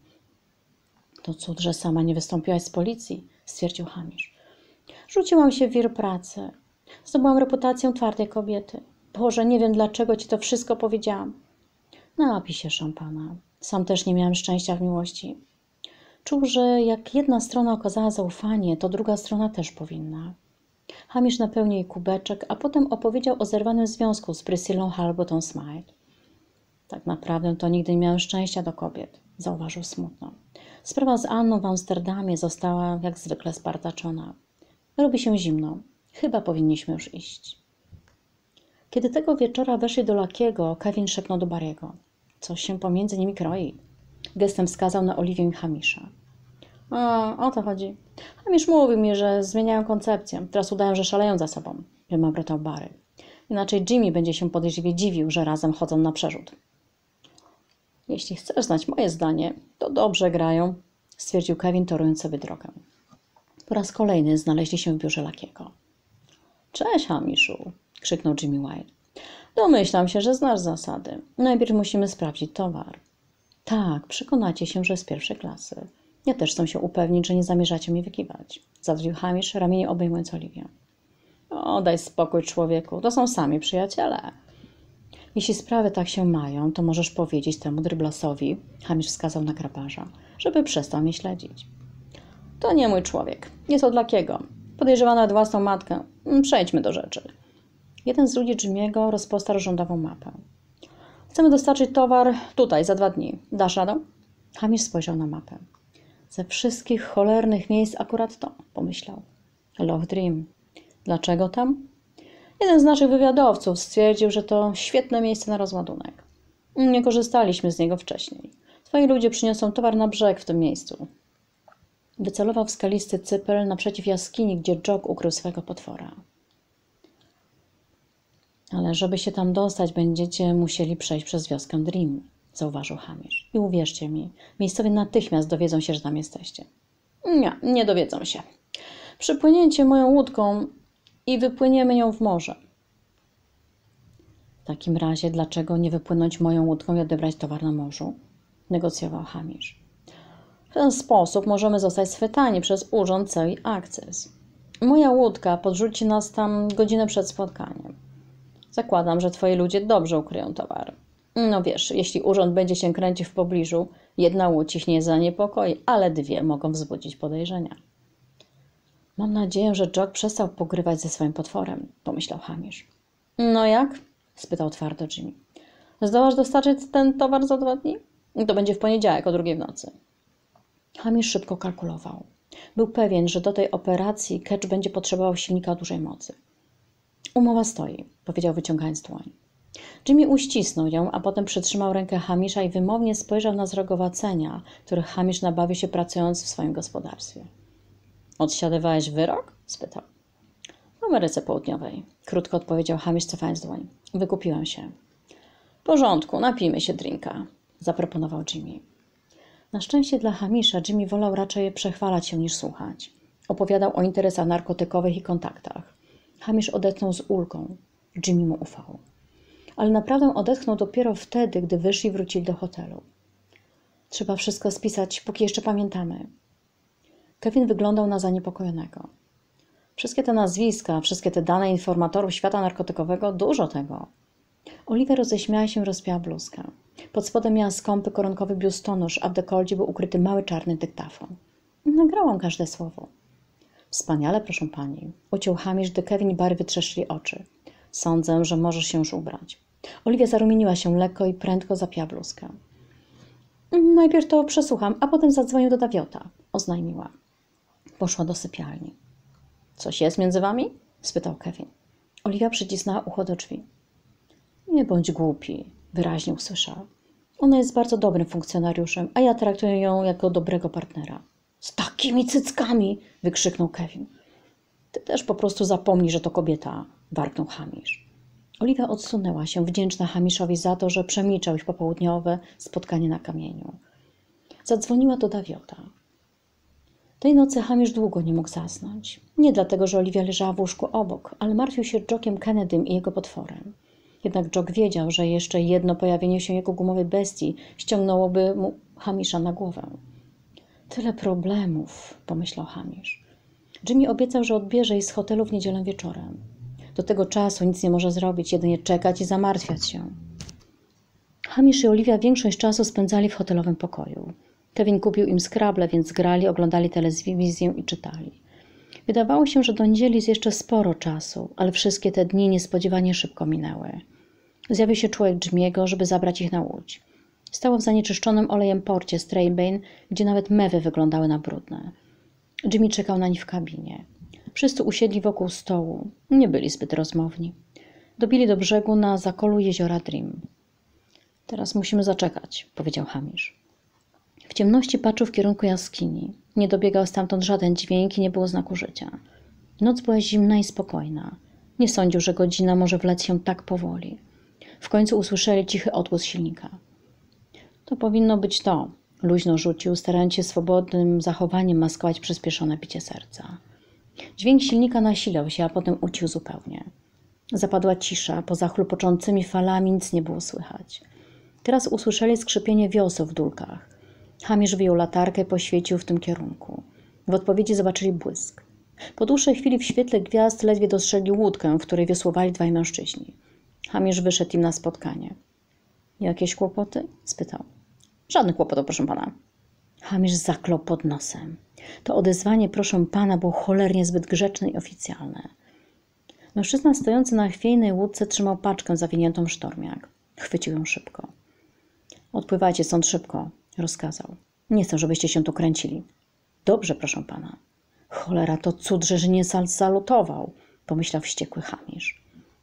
To cud, że sama nie wystąpiłaś z policji, stwierdził Hamish. Rzuciłam się w wir pracy. Zdobyłam reputację twardej kobiety. Boże, nie wiem, dlaczego ci to wszystko powiedziałam. Napij się szampana. Sam też nie miałem szczęścia w miłości. Czuł, że jak jedna strona okazała zaufanie, to druga strona też powinna. Hamish napełnił jej kubeczek, a potem opowiedział o zerwanym związku z Priscillą Harbotton Smythe. Tak naprawdę to nigdy nie miałem szczęścia do kobiet, zauważył smutno. Sprawa z Anną w Amsterdamie została jak zwykle spartaczona. Robi się zimno. Chyba powinniśmy już iść. Kiedy tego wieczora weszli do Lakiego, Kevin szepnął do Barry'ego. Coś się pomiędzy nimi kroi. Gestem wskazał na Oliwię i Hamisha. O, o to chodzi. Hamish mówił mi, że zmieniają koncepcję. Teraz udają, że szaleją za sobą, wymawrotał Barry. Inaczej Jimmy będzie się podejrzliwie dziwił, że razem chodzą na przerzut. Jeśli chcesz znać moje zdanie, to dobrze grają, stwierdził Kevin, torując sobie drogę. Po raz kolejny znaleźli się w biurze Lakiego. Cześć, Hamiszu, krzyknął Jimmy White. Domyślam się, że znasz zasady. Najpierw musimy sprawdzić towar. Tak, przekonacie się, że z pierwszej klasy. Ja też chcę się upewnić, że nie zamierzacie mi wykiwać. Zadrwił Hamish, ramieniem obejmując Oliwię. O, daj spokój, człowieku, to są sami przyjaciele. Jeśli sprawy tak się mają, to możesz powiedzieć temu dryblasowi, Hamish wskazał na grabarza, żeby przestał mnie śledzić. To nie mój człowiek. Jest od Lakiego. Podejrzewa nawet własną matkę. Przejdźmy do rzeczy. Jeden z ludzi Jimmy'ego rozpostarł rządową mapę. Chcemy dostarczyć towar tutaj, za dwa dni. Dasz radę? Hamish spojrzał na mapę. Ze wszystkich cholernych miejsc akurat to, pomyślał. Loch Dream. Dlaczego tam? Jeden z naszych wywiadowców stwierdził, że to świetne miejsce na rozładunek. Nie korzystaliśmy z niego wcześniej. Twoi ludzie przyniosą towar na brzeg w tym miejscu. Wycelował w skalisty cypel naprzeciw jaskini, gdzie Jock ukrył swego potwora. Ale żeby się tam dostać, będziecie musieli przejść przez wioskę Dream, zauważył Hamish. I uwierzcie mi, miejscowie natychmiast dowiedzą się, że tam jesteście. Nie, nie dowiedzą się. Przypłynięcie moją łódką i wypłyniemy nią w morze. W takim razie, dlaczego nie wypłynąć moją łódką i odebrać towar na morzu? Negocjował Hamish. W ten sposób możemy zostać schwytani przez urząd C I Access. Moja łódka podrzuci nas tam godzinę przed spotkaniem. Zakładam, że twoi ludzie dobrze ukryją towar. No wiesz, jeśli urząd będzie się kręcił w pobliżu, jedna łódź ich nie zaniepokoi, ale dwie mogą wzbudzić podejrzenia. Mam nadzieję, że Jock przestał pogrywać ze swoim potworem, pomyślał Hamish. No jak? Spytał twardo Jimmy. Zdołasz dostarczyć ten towar za dwa dni? To będzie w poniedziałek o drugiej w nocy. Hamish szybko kalkulował. Był pewien, że do tej operacji Ketch będzie potrzebował silnika o dużej mocy. Umowa stoi, powiedział wyciągając dłoń. Jimmy uścisnął ją, a potem przytrzymał rękę Hamisha i wymownie spojrzał na zrogowacenia, których Hamish nabawił się pracując w swoim gospodarstwie. Odsiadywałeś wyrok? Spytał. W Ameryce Południowej, krótko odpowiedział Hamish, cofając dłoń. Wykupiłem się. W porządku, napijmy się drinka, zaproponował Jimmy. Na szczęście dla Hamisha Jimmy wolał raczej przechwalać się niż słuchać. Opowiadał o interesach narkotykowych i kontaktach. Hamish odetchnął z ulgą. Jimmy mu ufał. Ale naprawdę odetchnął dopiero wtedy, gdy wyszli i wrócili do hotelu. Trzeba wszystko spisać, póki jeszcze pamiętamy. Kevin wyglądał na zaniepokojonego. Wszystkie te nazwiska, wszystkie te dane informatorów świata narkotykowego, dużo tego. Oliwia roześmiała się i rozpięła bluzkę. Pod spodem miała skąpy koronkowy biustonosz, a w dekolcie był ukryty mały czarny dyktafon. Nagrałam każde słowo. Wspaniale, proszę pani. Uciął Hamish, gdy Kevin i Barry wytrzeszczyli oczy. Sądzę, że możesz się już ubrać. Oliwia zarumieniła się lekko i prędko zapięła bluzkę. Najpierw to przesłucham, a potem zadzwonię do Daviota, oznajmiła. Poszła do sypialni. Coś jest między wami? Spytał Kevin. Oliwia przycisnęła ucho do drzwi. Nie bądź głupi, wyraźnie usłyszała. Ona jest bardzo dobrym funkcjonariuszem, a ja traktuję ją jako dobrego partnera. Z takimi cyckami! Wykrzyknął Kevin. Ty też po prostu zapomnij, że to kobieta, warknął Hamish. Oliwia odsunęła się, wdzięczna Hamishowi za to, że przemilczał ich popołudniowe spotkanie na kamieniu. Zadzwoniła do Daviota. Tej nocy Hamish długo nie mógł zasnąć. Nie dlatego, że Oliwia leżała w łóżku obok, ale martwił się Jockiem Kennedym i jego potworem. Jednak Jock wiedział, że jeszcze jedno pojawienie się jego gumowej bestii ściągnęłoby mu Hamisha na głowę. Tyle problemów, pomyślał Hamish. Jimmy obiecał, że odbierze jej z hotelu w niedzielę wieczorem. Do tego czasu nic nie może zrobić, jedynie czekać i zamartwiać się. Hamish i Oliwia większość czasu spędzali w hotelowym pokoju. Kevin kupił im Scrabble, więc grali, oglądali telewizję i czytali. Wydawało się, że do niedzieli jest jeszcze sporo czasu, ale wszystkie te dni niespodziewanie szybko minęły. Zjawił się człowiek Jimmy'ego, żeby zabrać ich na łódź. Stało w zanieczyszczonym olejem porcie Strathbane, gdzie nawet mewy wyglądały na brudne. Jimmy czekał na nich w kabinie. Wszyscy usiedli wokół stołu. Nie byli zbyt rozmowni. Dobili do brzegu na zakolu jeziora Dream. Teraz musimy zaczekać, powiedział Hamish. W ciemności patrzył w kierunku jaskini. Nie dobiegał stamtąd żaden dźwięk i nie było znaku życia. Noc była zimna i spokojna. Nie sądził, że godzina może wlec się tak powoli. W końcu usłyszeli cichy odgłos silnika. To powinno być to, luźno rzucił, starając się swobodnym zachowaniem maskować przyspieszone bicie serca. Dźwięk silnika nasilał się, a potem ucichł zupełnie. Zapadła cisza, poza chlupoczącymi falami nic nie było słychać. Teraz usłyszeli skrzypienie wioseł w dulkach. Hamish wyjął latarkę i poświecił w tym kierunku. W odpowiedzi zobaczyli błysk. Po dłuższej chwili w świetle gwiazd ledwie dostrzegli łódkę, w której wiosłowali dwaj mężczyźni. Hamish wyszedł im na spotkanie. Jakieś kłopoty? Spytał. Żadnych kłopotów, proszę pana. Hamish zaklął pod nosem. To odezwanie proszę pana było cholernie zbyt grzeczne i oficjalne. Mężczyzna stojący na chwiejnej łódce trzymał paczkę zawiniętą w sztormiak. Chwycił ją szybko. Odpływajcie stąd szybko, rozkazał. Nie chcę, żebyście się tu kręcili. Dobrze, proszę pana. Cholera, to cud, że nie zalutował, pomyślał wściekły Hamish.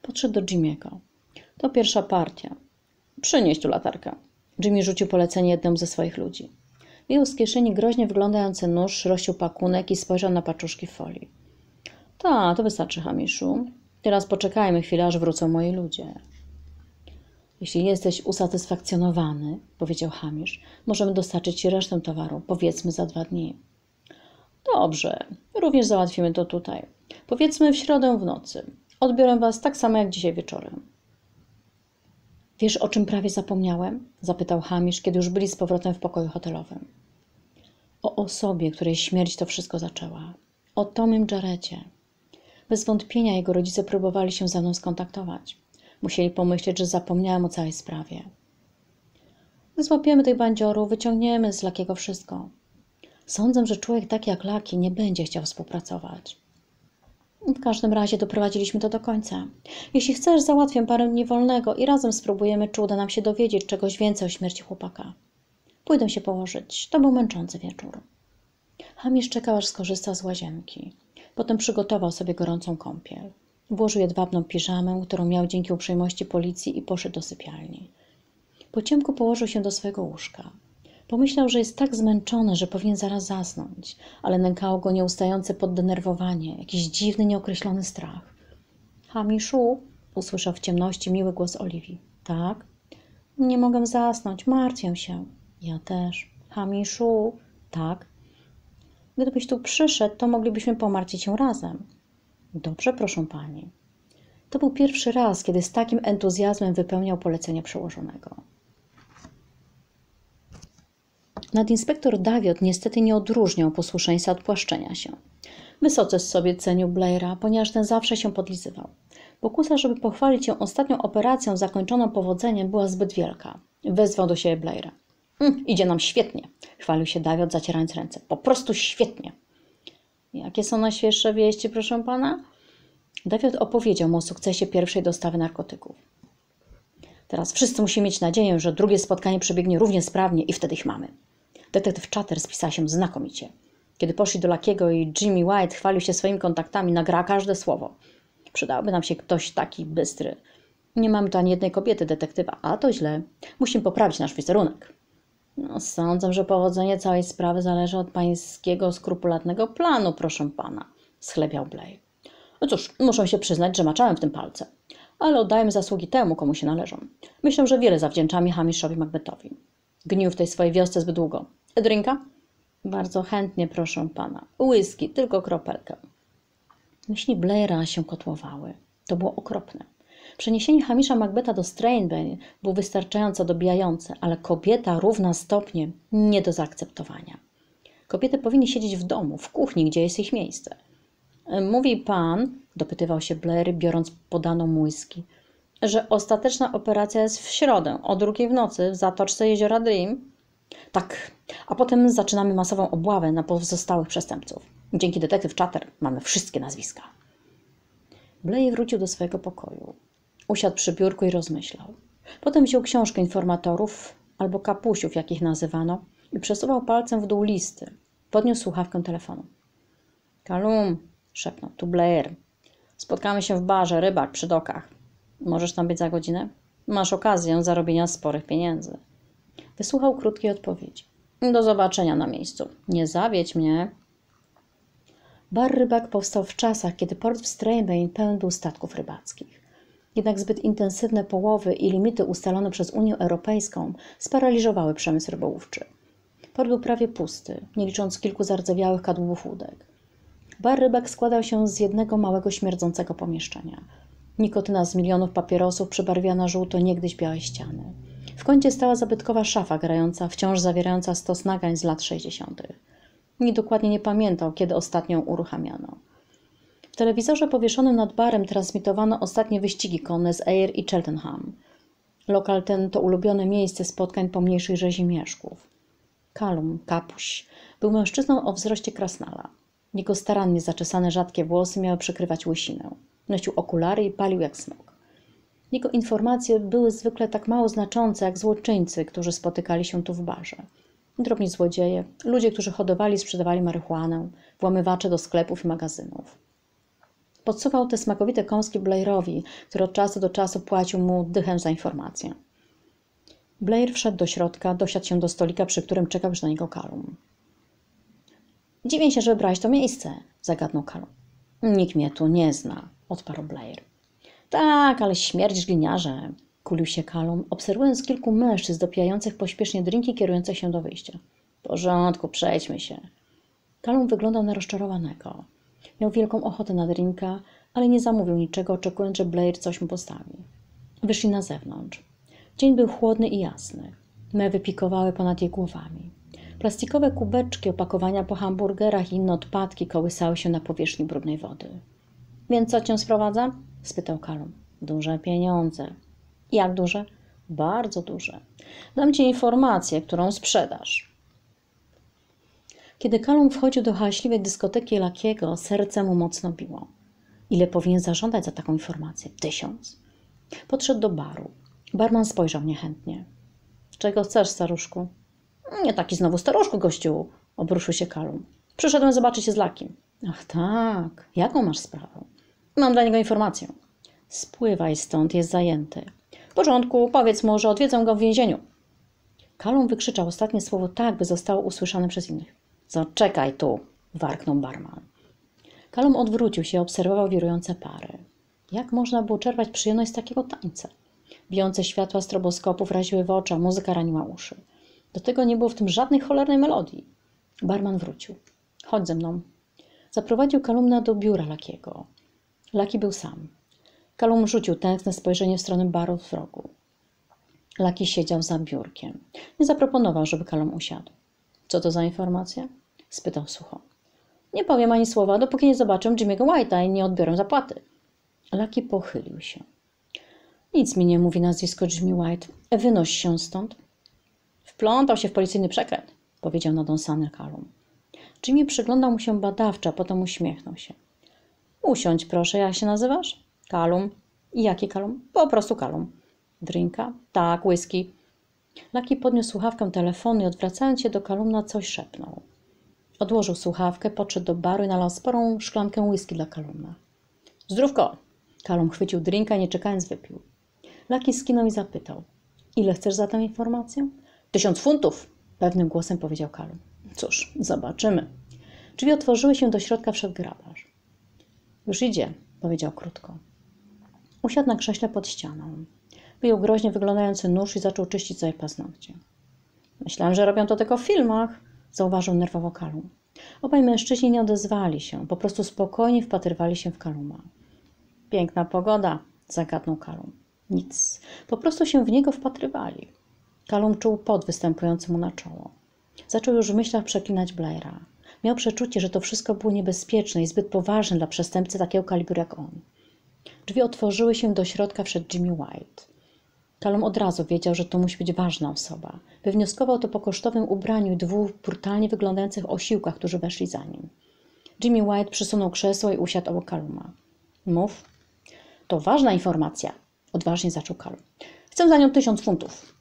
Podszedł do Jimmy'ego. To pierwsza partia. Przynieś tu latarkę. Jimmy rzucił polecenie jednemu ze swoich ludzi. Wyjął z kieszeni groźnie wyglądający nóż, rozciął pakunek i spojrzał na paczuszki w folii. Ta, to wystarczy, Hamiszu. Teraz poczekajmy chwilę, aż wrócą moi ludzie. Jeśli jesteś usatysfakcjonowany, powiedział Hamish, możemy dostarczyć ci resztę towaru, powiedzmy za dwa dni. Dobrze, również załatwimy to tutaj. Powiedzmy w środę w nocy. Odbiorę was tak samo jak dzisiaj wieczorem. Wiesz, o czym prawie zapomniałem? Zapytał Hamish, kiedy już byli z powrotem w pokoju hotelowym. O osobie, której śmierć to wszystko zaczęła. O Tomym Jarretcie. Bez wątpienia jego rodzice próbowali się ze mną skontaktować. Musieli pomyśleć, że zapomniałem o całej sprawie. Gdy złapiemy tych bandziorów, wyciągniemy z Lucky'ego wszystko. Sądzę, że człowiek taki jak Lucky nie będzie chciał współpracować. W każdym razie doprowadziliśmy to do końca. Jeśli chcesz, załatwię parę dni wolnego i razem spróbujemy, czy uda nam się dowiedzieć czegoś więcej o śmierci chłopaka. Pójdę się położyć. To był męczący wieczór. Hamish czekał, aż skorzysta z łazienki. Potem przygotował sobie gorącą kąpiel. Włożył jedwabną piżamę, którą miał dzięki uprzejmości policji i poszedł do sypialni. Po ciemku położył się do swojego łóżka. Pomyślał, że jest tak zmęczony, że powinien zaraz zasnąć, ale nękało go nieustające poddenerwowanie, jakiś dziwny, nieokreślony strach. Hamiszu, usłyszał w ciemności miły głos Oliwii. Tak? Nie mogę zasnąć, martwię się. Ja też. Hamiszu, tak? Gdybyś tu przyszedł, to moglibyśmy pomartwić się razem. Dobrze, proszę pani. To był pierwszy raz, kiedy z takim entuzjazmem wypełniał polecenie przełożonego. Nadinspektor Daviot niestety nie odróżniał posłuszeństwa od płaszczenia się. Wysoce sobie cenił Blaira, ponieważ ten zawsze się podlizywał. Pokusa, żeby pochwalić się ostatnią operacją zakończoną powodzeniem, była zbyt wielka. Wezwał do siebie Blaira. Hm, idzie nam świetnie, chwalił się Daviot, zacierając ręce. Po prostu świetnie. Jakie są najświeższe wieści, proszę pana? Daviot opowiedział mu o sukcesie pierwszej dostawy narkotyków. Teraz wszyscy musimy mieć nadzieję, że drugie spotkanie przebiegnie równie sprawnie i wtedy ich mamy. Detektyw Chatter spisał się znakomicie. Kiedy poszli do Lucky'ego i Jimmy White chwalił się swoimi kontaktami, nagrał każde słowo. Przydałby nam się ktoś taki bystry. Nie mamy tu ani jednej kobiety detektywa, a to źle. Musimy poprawić nasz wizerunek. No, sądzę, że powodzenie całej sprawy zależy od pańskiego skrupulatnego planu, proszę pana, schlebiał Blair. No cóż, muszę się przyznać, że maczałem w tym palce. Ale oddajmy zasługi temu, komu się należą. Myślę, że wiele zawdzięczamy Hamishowi Macbethowi. Gnił w tej swojej wiosce zbyt długo. Drinka? Bardzo chętnie, proszę pana. Whisky, tylko kropelkę. Myśli Blaira się kotłowały. To było okropne. Przeniesienie Hamisha Macbetha do Stranebane było wystarczająco dobijające, ale kobieta równa stopnie nie do zaakceptowania. Kobiety powinny siedzieć w domu, w kuchni, gdzie jest ich miejsce. Mówi pan, dopytywał się Blair, biorąc podaną mu whisky, że ostateczna operacja jest w środę, o drugiej w nocy, w zatoczce jeziora Dream? Tak, a potem zaczynamy masową obławę na pozostałych przestępców. Dzięki detektyw Chatter mamy wszystkie nazwiska. Blair wrócił do swojego pokoju. Usiadł przy biurku i rozmyślał. Potem wziął książkę informatorów, albo kapusiów, jak ich nazywano, i przesuwał palcem w dół listy. Podniósł słuchawkę telefonu. Kalum, szepnął, tu Blair. Spotkamy się w barze Rybak przy dokach. Możesz tam być za godzinę? Masz okazję zarobienia sporych pieniędzy. Wysłuchał krótkiej odpowiedzi. Do zobaczenia na miejscu. Nie zawiedź mnie. Bar Rybak powstał w czasach, kiedy port w Stranebane pełen był statków rybackich. Jednak zbyt intensywne połowy i limity ustalone przez Unię Europejską sparaliżowały przemysł rybołówczy. Port był prawie pusty, nie licząc kilku zardzewiałych kadłubów łódek. Bar Rybak składał się z jednego małego śmierdzącego pomieszczenia. Nikotyna z milionów papierosów przebarwiła na żółto niegdyś białe ściany. W kącie stała zabytkowa szafa grająca, wciąż zawierająca stos nagań z lat sześćdziesiątych. Nikt dokładnie nie pamiętał, kiedy ostatnią uruchamiano. W telewizorze powieszonym nad barem transmitowano ostatnie wyścigi konne z Ayr i Cheltenham. Lokal ten to ulubione miejsce spotkań pomniejszych rzezimieszków. Kalum, kapuś, był mężczyzną o wzroście krasnala. Jego starannie zaczesane rzadkie włosy miały przykrywać łysinę. Nosił okulary i palił jak smok. Jego informacje były zwykle tak mało znaczące jak złoczyńcy, którzy spotykali się tu w barze. Drobni złodzieje, ludzie, którzy hodowali i sprzedawali marihuanę, włamywacze do sklepów i magazynów. Podsuwał te smakowite kąski Blairowi, który od czasu do czasu płacił mu dychem za informację. Blair wszedł do środka, dosiadł się do stolika, przy którym czekał już na niego Callum. Dziwię się, że wybrałeś to miejsce, zagadnął Callum. Nikt mnie tu nie zna, odparł Blair. Tak, ale śmierdzisz gliniarzem, kulił się Callum, obserwując kilku mężczyzn dopijających pośpiesznie drinki, kierujących się do wyjścia. W porządku, przejdźmy się. Callum wyglądał na rozczarowanego. Miał wielką ochotę na drinka, ale nie zamówił niczego, oczekując, że Blair coś mu postawi. Wyszli na zewnątrz. Dzień był chłodny i jasny. Mewy pikowały ponad jej głowami. Plastikowe kubeczki, opakowania po hamburgerach i inne odpadki kołysały się na powierzchni brudnej wody. Więc co cię sprowadza? Spytał Callum. Duże pieniądze. Jak duże? Bardzo duże. Dam ci informację, którą sprzedasz. Kiedy Callum wchodził do hałaśliwej dyskoteki Lucky'ego, serce mu mocno biło. Ile powinien zażądać za taką informację? Tysiąc. Podszedł do baru. Barman spojrzał niechętnie. Czego chcesz, staruszku? Nie taki znowu staruszku, gościu, obruszył się Callum. Przyszedłem zobaczyć się z Luckiem. Ach tak, jaką masz sprawę? Mam dla niego informację. Spływaj stąd, jest zajęty. W porządku, powiedz mu, że odwiedzę go w więzieniu. Callum wykrzyczał ostatnie słowo tak, by zostało usłyszane przez innych. Zaczekaj tu, warknął barman. Callum odwrócił się i obserwował wirujące pary. Jak można było czerpać przyjemność z takiego tańca? Bijące światła stroboskopów raziły w oczy, a muzyka raniła uszy. Do tego nie było w tym żadnej cholernej melodii. Barman wrócił. Chodź ze mną. Zaprowadził Calluma do biura Lucky'ego. Lucky był sam. Callum rzucił tęskne spojrzenie w stronę baru w rogu. Lucky siedział za biurkiem. Nie zaproponował, żeby Callum usiadł. Co to za informacja? Spytał sucho. Nie powiem ani słowa, dopóki nie zobaczę Jimmy'ego White'a i nie odbiorę zapłaty. Lucky pochylił się. Nic mi nie mówi nazwisko Jimmy White. Wynoś się stąd. Wplątał się w policyjny przekręt, powiedział nadąsany Callum. Jimmy przyglądał mu się badawczo, a potem uśmiechnął się. Usiądź proszę, jak się nazywasz? Callum. I jaki Callum? Po prostu Callum. Drinka? Tak, whisky. Lucky podniósł słuchawkę telefonu i odwracając się do Calluma coś szepnął. Odłożył słuchawkę, podszedł do baru i nalał sporą szklankę whisky dla Calluma. Zdrówko! Callum chwycił drinka i nie czekając wypił. Lucky skinął i zapytał. Ile chcesz za tę informację? Tysiąc funtów! Pewnym głosem powiedział Callum. Cóż, zobaczymy. Drzwi otworzyły się, do środka wszedł grabarz. Już idzie, powiedział krótko. Usiadł na krześle pod ścianą. Wyjął groźnie wyglądający nóż i zaczął czyścić sobie paznokcie. Myślałem, że robią to tylko w filmach, zauważył nerwowo Callum. Obaj mężczyźni nie odezwali się, po prostu spokojnie wpatrywali się w Calluma. Piękna pogoda, zagadnął Callum. Nic, po prostu się w niego wpatrywali. Callum czuł pot występujący mu na czoło. Zaczął już w myślach przeklinać Blaira. Miał przeczucie, że to wszystko było niebezpieczne i zbyt poważne dla przestępcy takiego kalibru jak on. Drzwi otworzyły się, do środka wszedł Jimmy White. Callum od razu wiedział, że to musi być ważna osoba. Wywnioskował to po kosztownym ubraniu i dwóch brutalnie wyglądających osiłkach, którzy weszli za nim. Jimmy White przysunął krzesło i usiadł obok Calluma. Mów. To ważna informacja, odważnie zaczął Callum. Chcę za nią tysiąc funtów.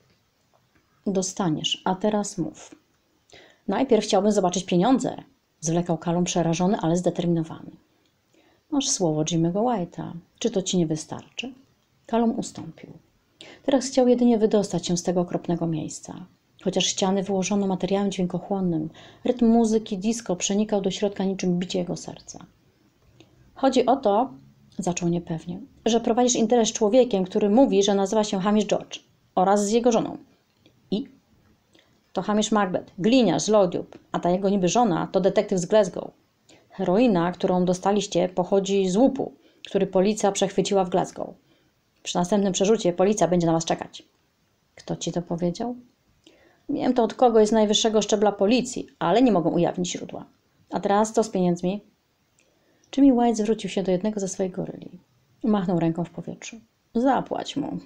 Dostaniesz, a teraz mów. Najpierw chciałbym zobaczyć pieniądze, zwlekał Callum przerażony, ale zdeterminowany. Masz słowo Jimmy'ego White'a. Czy to ci nie wystarczy? Callum ustąpił. Teraz chciał jedynie wydostać się z tego okropnego miejsca. Chociaż ściany wyłożono materiałem dźwiękochłonnym, rytm muzyki disco przenikał do środka niczym bicie jego serca. Chodzi o to, zaczął niepewnie, że prowadzisz interes z człowiekiem, który mówi, że nazywa się Hamish George oraz z jego żoną. I? To Hamish Macbeth, gliniarz z Lodiub, a ta jego niby żona to detektyw z Glasgow. Heroina, którą dostaliście, pochodzi z łupu, który policja przechwyciła w Glasgow. Przy następnym przerzucie policja będzie na was czekać. Kto ci to powiedział? Wiem to od kogoś z najwyższego szczebla policji, ale nie mogą ujawnić źródła. A teraz co z pieniędzmi? Jimmy White zwrócił się do jednego ze swoich goryli. Machnął ręką w powietrzu. Zapłać mu.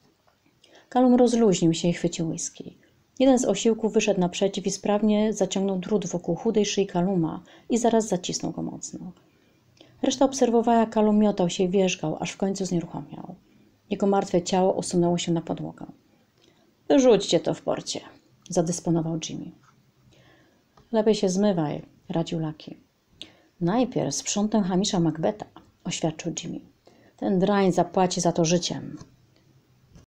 Callum rozluźnił się i chwycił whisky. Jeden z osiłków wyszedł naprzeciw i sprawnie zaciągnął drut wokół chudej szyi Calluma i zaraz zacisnął go mocno. Reszta obserwowała, jak Callum miotał się i wierzgał, aż w końcu znieruchomiał. Jego martwe ciało osunęło się na podłogę. Wyrzućcie to w porcie, zadysponował Jimmy. Lepiej się zmywaj, radził Lucky. Najpierw sprzątnę Hamisha Macbetha, oświadczył Jimmy. Ten drań zapłaci za to życiem.